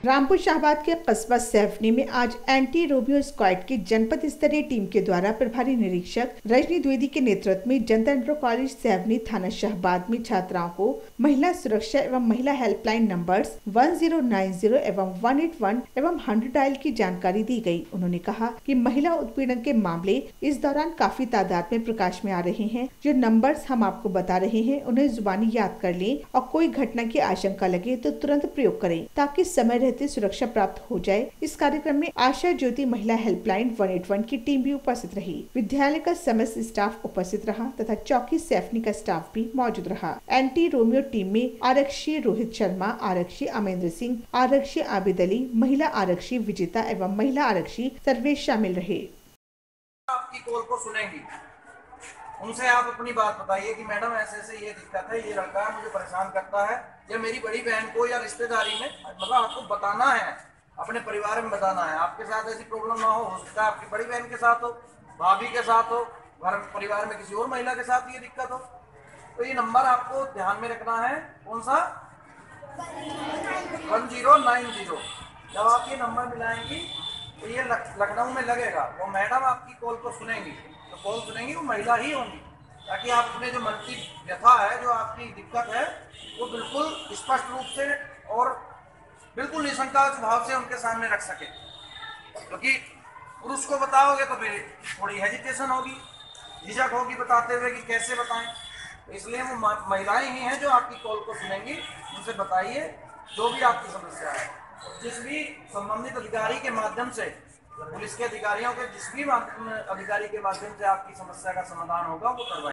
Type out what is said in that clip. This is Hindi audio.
रामपुर शाहबाद के कस्बा सैफनी में आज एंटी रोमियो स्क्वाड की जनपद स्तरीय टीम के द्वारा प्रभारी निरीक्षक रजनी द्विवेदी के नेतृत्व में जनता इंटर कॉलेज सैफनी थाना शाहबाद में छात्राओं को महिला सुरक्षा एवं महिला हेल्पलाइन नंबर्स 1090 एवं 181 एवं 100 डायल की जानकारी दी गई। उन्होंने कहा कि महिला उत्पीड़न के मामले इस दौरान काफी तादाद में प्रकाश में आ रहे हैं। जो नंबर्स हम आपको बता रहे हैं उन्हें जुबानी याद कर लें और कोई घटना की आशंका लगे तो तुरंत प्रयोग करें ताकि समय रहते सुरक्षा प्राप्त हो जाए। इस कार्यक्रम में आशा ज्योति महिला हेल्पलाइन 181 की टीम भी उपस्थित रही। विद्यालय का समस्त स्टाफ उपस्थित रहा तथा चौकी सैफनी का स्टाफ भी मौजूद रहा। एंटी रोमियो टीम में आरक्षी रोहित शर्मा, आरक्षी अमेंद्र सिंह, आरक्षी आबिद अली, महिला आरक्षी विजेता एवं महिला आरक्षी सर्वेश शामिल रहे। आपकी कॉल को सुनेंगी, उनसे आप अपनी बात बताइए कि मैडम ऐसे ऐसे ये दिक्कत है, ये लड़का मुझे परेशान करता है, या मेरी बड़ी बहन को या रिश्तेदारी में, मतलब आपको बताना है, अपने परिवार में बताना है। आपके साथ ऐसी प्रॉब्लम ना हो सकता है आपकी बड़ी बहन के साथ हो, भाभी के साथ हो, घर परिवार में किसी और महिला के साथ ये दिक्कत हो, तो ये नंबर आपको ध्यान में रखना है। कौन सा? 1090। जब आप ये नंबर मिलाएंगी तो ये लखनऊ में लगेगा, वो मैडम आपकी कॉल को सुनेंगी, तो कॉल सुनेंगी वो महिला ही होंगी, ताकि आप अपने जो मन की व्यथा है, जो आपकी दिक्कत है, वो बिल्कुल स्पष्ट रूप से और बिल्कुल निसंकोच भाव से उनके सामने रख सके। क्योंकि पुरुष को बताओगे तो फिर थोड़ी हेजिटेशन होगी, झिझक होगी बताते हुए कि कैसे बताएं, तो इसलिए वो महिलाएं ही हैं जो आपकी कॉल को सुनेंगी। उनसे बताइए जो भी आपकी समस्या है, जिस भी संबंधित अधिकारी के माध्यम से, पुलिस के अधिकारियों के जिस भी अधिकारी के माध्यम से आपकी समस्या का समाधान होगा वो करवाएं।